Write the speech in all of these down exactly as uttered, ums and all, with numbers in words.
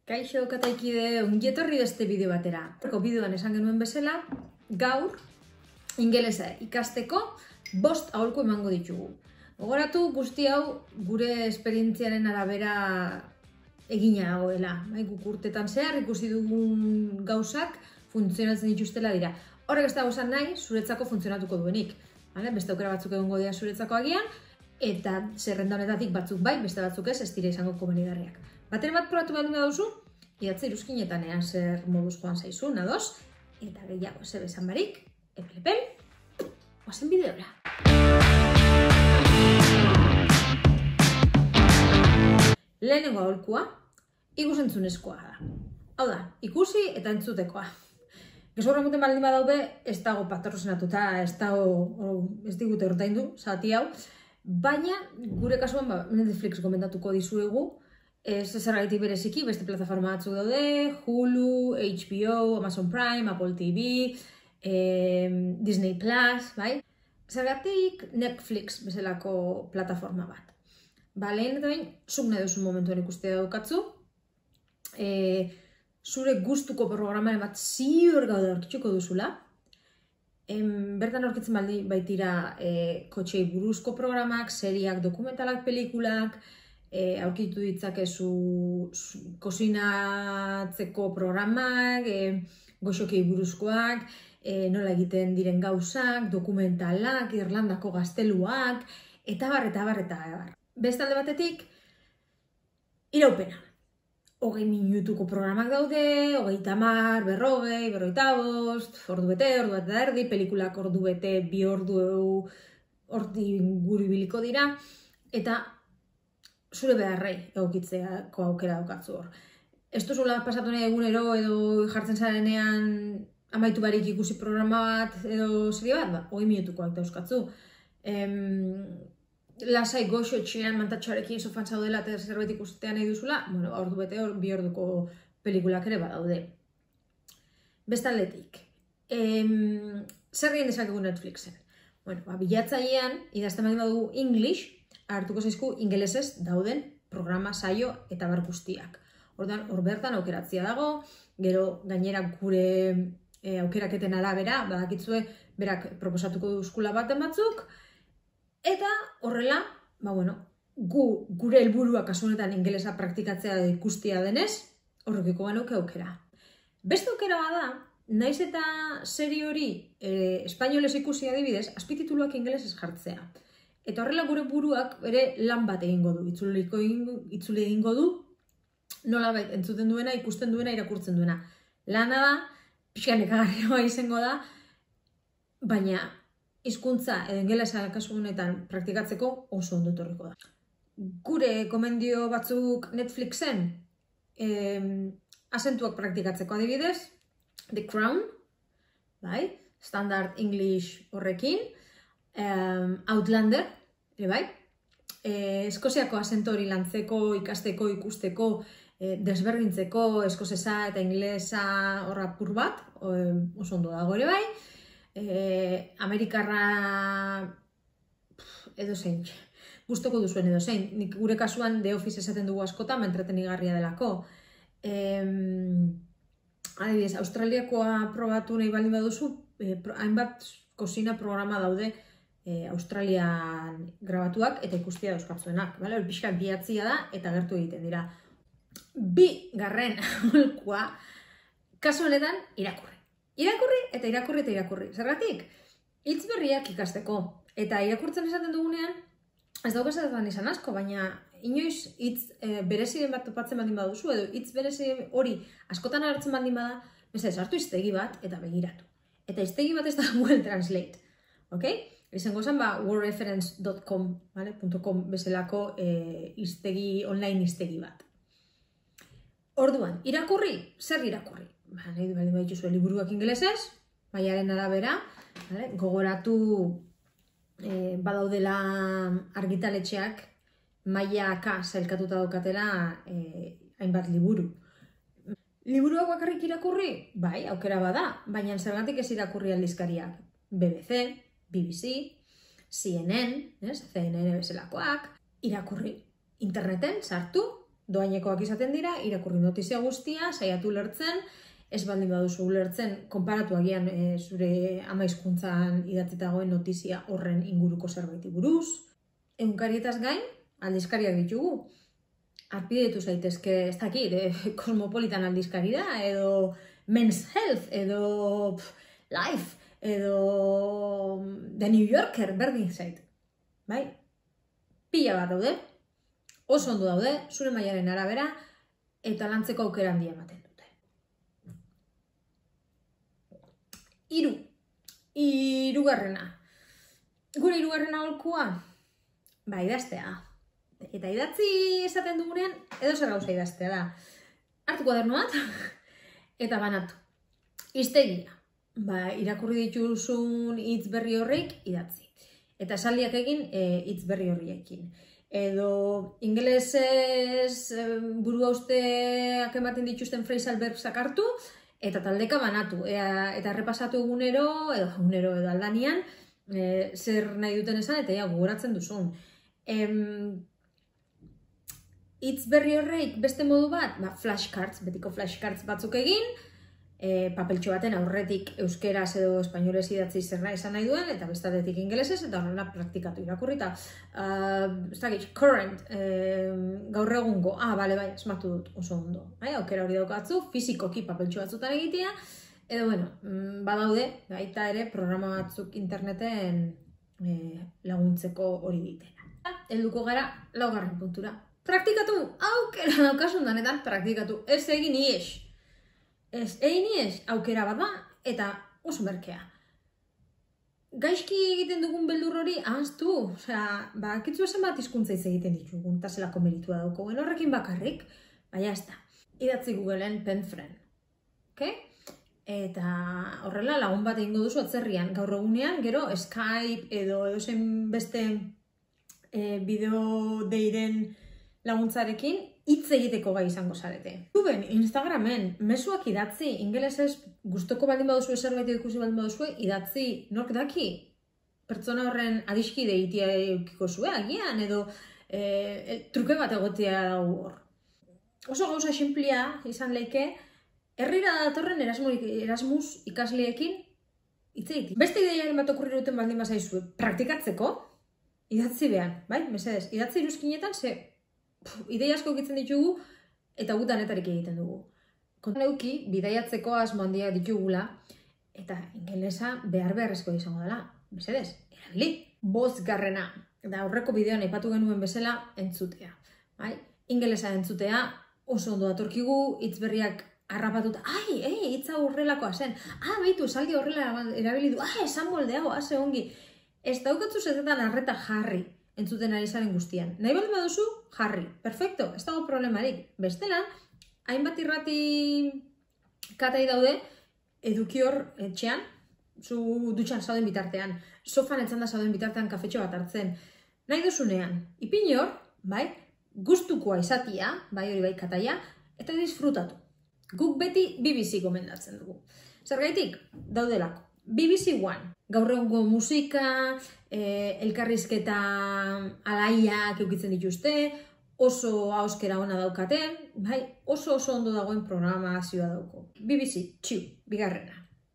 Kaixo kataikide, ongietorri beste bideo batera. Bideoan esan genuen bezala, gaur ingelesa ikasteko bost aholku emango ditugu. Gogoratu guzti hau gure esperientziaren arabera egina dagoela. Guk urtetan zehar ikusi dugun gauzak funtzionatzen dituztela dira. Horrek ez dago esan nahi, zuretzako funtzionatuko duenik. Beste aukera batzuk egongo dira zuretzako agian, eta zerrenda honetatik batzuk bai, beste batzuk ez, ez dira izango komenigarriak. Batere bat probatu baldin baduzu, idatze iruzkinetan ean zer moduz joan zaizu, nadoz, eta gehiago zer bezan barik, epel-epel, oazen bideora. Lehenengo aholkua, ikusentzunezkoa da. Hau da, ikusi eta entzutekoa. Gezurra muten baldin badaude, ez dago patrozinatuta, ez dago, ez digute ordaindu, zati hau, baina gure kasuan Netflix komentatuko dizuegu, ez zergatik bereziki, beste plataforma batzuk daude, Hulu, H B O, Amazon Prime, Apple T V, Disney Plus, bai? Zergatik Netflix bezalako plataforma bat. Ba, lehen eta bain, zuk nahi duzun momentuan ikustea daukatzu, zure gustuko programaren bat ziur gaude aurkituko duzula, bertan aurkitzen baldi baitira kotxei buruzko programak, seriak, dokumentalak, pelikulak, aurkitu ditzakezu kozinatzeko programak, goxokei buruzkoak, nola egiten diren gauzak, dokumentalak, Irlandako gazteluak, eta bar, eta bar, eta bar. Beste alde batetik, iraupena. Hogei minutuko programak daude, hogeita hamar, berrogei, berrogeita bost, ordu bete, ordu bat eta erdi, pelikulak ordu bete, bi ordu horti guri biliko dira, eta zure beharrei egokitzeako aukera daukatzu hor. Ez duzula pasatu nahi egunero edo jartzen zarenean amaitu barik ikusi programa bat edo serie bat, ba, hogei minutukoak dauzkatzu. Lasai goxo etxean mantatxoarekin sofan zaudela eta zerbait ikustean nahi duzula, bueno, ordu bete, bi orduko pelikulak ere badaude. Bestaldetik, zer egin dezakegu Netflixen? Bueno, bilatzailean, idazten baldin badugu English, hartuko zaizku ingelesez dauden programa, saio eta bar guztiak. Hor bertan aukeratzea dago, gero gainera gure aukeraketen arabera, badakitzue berak proposatuko duzkula baten batzuk, eta horrela, gure helburua kasu honetan ingelesa praktikatzea ikustia denez, horrekiko genuke aukera. Beste aukera bada, naiz eta serie hori espainolez ikusi adibidez, azpitituluak ingelesez jartzea. Eta horrela gure buruak ere lan bat egingo du, itzuli egingo du, nola bait entzuten duena, ikusten duena, irakurtzen duena. Lana da, pixkan ekagarria izango da, baina hizkuntza edo ingelesa kasu honetan praktikatzeko oso ondo etorriko da. Gure komendio batzuk Netflixen azentuak praktikatzeko adibidez, The Crown, Standard English horrekin, Outlander, ere bai, Eskoziako azentu hori lantzeko, ikasteko, ikusteko, desberdintzeko, eskozesa eta ingelesa horra apur bat, oso ondo dago ere bai, Amerikarra edo zein, gustoko duzuen edo zein, nik gure kasuan The Office esaten dugu askotan, entretenigarria delako. Adibidez, Australiakoa probatu nahi baldin baduzu, hainbat kozina programa daude Australian grabatuak eta ikustia dauzkatzuenak. Hori pixkat bihatzia da eta gertu egiten dira. Bi garren aholkua, kasu honetan irakurri. Irakurri eta irakurri eta irakurri. Zergatik, hitz berriak ikasteko. Eta irakurtzen esaten dugunean, ez daukazetan izan asko, baina inoiz hitz bereziren bat topatzen baldin baduzu, edo hitz bereziren hori askotan agertzen baldin bada, mesedez, hartu hiztegi bat eta begiratu. Eta hiztegi bat ez da Google Translate. Izango zen, word reference dot com bezalako online hiztegi bat. Orduan, irakurri, zer irakurri? Nahi baldin badituzu liburuak ingelesez, mailaren arabera, gogoratu badaudela argitaletxeak mailaka sailkatuta daukatela hainbat liburu. Liburuak bakarrik irakurri? Bai, aukera bada, baina zergatik ez irakurri aldizkariak. B B C, B B C, C N N, C N N bezalakoak, irakurri interneten sartu doainekoak izaten dira, irakurri notizia guztia, saiatu lertzen, ez baldin baduzu ulertzen, konparatu agian e, zure ama hizkuntzan idatzita dagoen notizia horren inguruko zerbaiti buruz. Egunkarietaz gain, aldizkariak ditugu. Arpidetu zaitezke, ez dakit, e, Cosmopolitan aldizkari da, edo Men's Health, edo pff, Life, edo The New Yorker, berdin zait. Bai? Pila bat daude, oso ondo daude, zure mailaren arabera, eta lantzeko aukera handia ematen dute. Hiru, hirugarrena. Gure hirugarrena aholkua, ba, idaztea. Eta idatzi esaten dugunean, edo zer gauza idaztea da. Hartu kuaderno bat, eta banatu. Hiztegia, ba, irakurri dituzun hitz berri horreik idatzi. Eta esaldiak egin hitz berri horriekin. Edo ingelesez burua usteak ematen dituzten phrasal verbsak hartu, eta taldeka banatu. Ea, eta errepasatu egunero, edo egunero edo aldanian, e, zer nahi duten esan, eta ja, gogoratzen duzun. Em, hitz berri horreik beste modu bat, ba, flashcards, betiko flashcards batzuk egin, e, papeltxo baten aurretik euskeraz edo espainolez idatzi zer nahi esan nahi duen, eta bestatetik ingelesez, eta horrela praktikatu irakurrita. Uh, ez dakit, current, e, gaur egungo, ah, bale, bai, esmatu dut oso ondo. Bai, aukera hori daukatzu, fizikoki papeltxo batzutan egitea, edo, bueno, badaude, baita ere, programa batzuk interneten e, laguntzeko hori ditera. Helduko gara, laugarren puntura. Praktikatu, aukera daukasun danetan, praktikatu, ez egin ies. Ez egin ies, aukera bat da, eta oso merkea. Gaizki egiten dugun beldur hori, ahaztu, osea, ba, kitzu esan bat hizkuntza hitz egiten ditugun, eta zelako meritua dauko, gen horrekin bakarrik, baina ez da. Idatzi Googleen penfriend, okay? Eta horrela lagun bat egingo duzu atzerrian, gaur egunean, gero Skype edo edo zen beste e, bideo deiren laguntzarekin hitz egiteko gai izango zarete. YouTubeen, Instagramen, mezuak idatzi, ingelesez gustoko baldin baduzu zerbait ikusi baldin baduzu, idatzi, nork daki, pertsona horren adiskide egitea eukiko zue, agian, edo e, e, truke bat egotea dago hor. Oso gauza sinplia izan leike, herrira datorren Erasmus ikasleekin hitz egiten. Beste ideiaren bat okurri duten baldin bazaizu, praktikatzeko, idatzi behar, bai? Mesedez, idatzi iruzkinetan, ze idei asko egitzen ditugu eta gutanetarik egiten dugu. Kontan euki, bidaiatzeko asmo handia ditugula eta ingelesa behar beharrezko izango dela. Mesedez, erabili. Bosgarrena, da aurreko bideoan aipatu genuen bezala entzutea. Bai? Ingelesa entzutea oso ondo datorkigu, hitz berriak harrapatuta, ai, ei, hitza horrelakoa zen. Ah, behitu, esaldi horrela erabili du. Ah, esan moldeago, ase ongi. Ez daukatzu zetetan arreta jarri entzuten ari zaren guztian. Nahi baldin baduzu, jarri. Perfecto, ez dago problemarik. Bestela, hainbat irrati katai daude, eduki hor etxean, zu dutxan zauden bitartean, sofan etzanda zauden bitartean kafetxo bat hartzen. Nahi duzunean, ipin hor, bai, gustukoa izatia, bai hori bai kataia, eta disfrutatu. Guk beti B B C gomendatzen dugu. Zergaitik, daudelako. B B C One. Gaur egungo musika, eh, elkarrizketa alaiak eukitzen dituzte, oso ahoskera ona daukaten, bai, oso oso ondo dagoen programazioa dauko. B B C, txiu, bigarrena.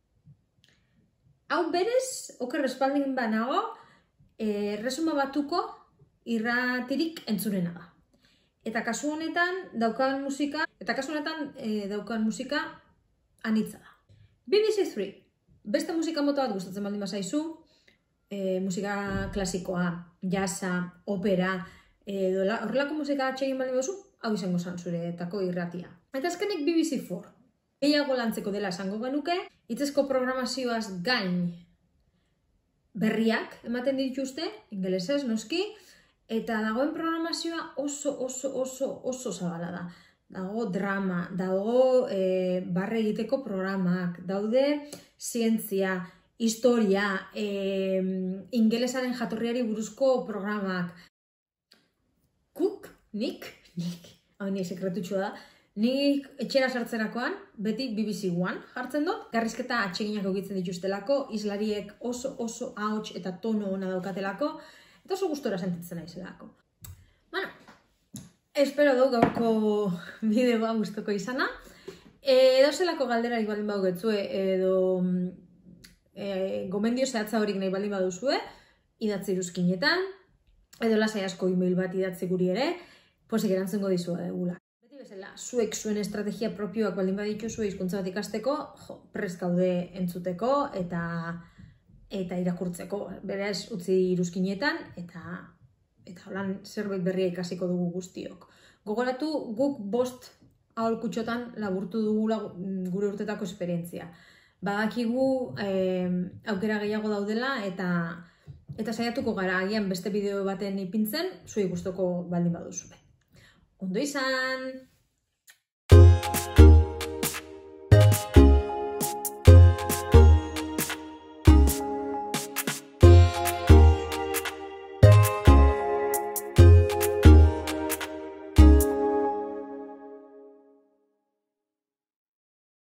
Hau berez, oker espaldin banago, eh, resuma batuko irratirik entzunena da. Eta kasu honetan daukan musika, eta kasu honetan eh, daukan musika anitza da. B B C three. Beste musika mota bat gustatzen baldin bazaizu, e, musika klasikoa, jazza, opera, edo horrelako musika atxegin baldin baduzu, hau izango zan zuretako irratia. Eta azkenik B B C four. Gehiago lantzeko dela esango genuke, hitzezko programazioaz gain berriak ematen dituzte, ingelesez noski, eta dagoen programazioa oso oso oso oso zabala da. Dago drama, dago e, barre egiteko programak, daude zientzia, historia, e, ingelesaren jatorriari buruzko programak. Kuk, nik, nik, hau nire sekretutxua da, nik etxera sartzerakoan, beti B B C One jartzen dut, garrizketa atseginak egitzen dituztelako, islariek oso oso ahots eta tono ona daukatelako, eta oso gustora sentitzen naizelako. Bueno, Espero dugu gaurko bideoa gustoko izana. Edo zelako galderarik baldin badugetzue, edo e, gomendio zehatza horik nahi baldin baduzue, idatzi iruzkinetan, edo lasai asko email bat idatzi guri ere, posik erantzungo dizua degula. Beti bezala, zuek zuen estrategia propioak baldin badituzue hizkuntza bat ikasteko, jo, prest gaude entzuteko eta eta irakurtzeko. Beraz, utzi iruzkinetan eta eta holan zerbait berria ikasiko dugu guztiok. Gogoratu, guk bost aholkutxotan laburtu dugula gure urtetako esperientzia. Badakigu eh, aukera gehiago daudela eta eta saiatuko gara agian beste bideo baten ipintzen, zuei gustoko baldin baduzue. Ondo izan!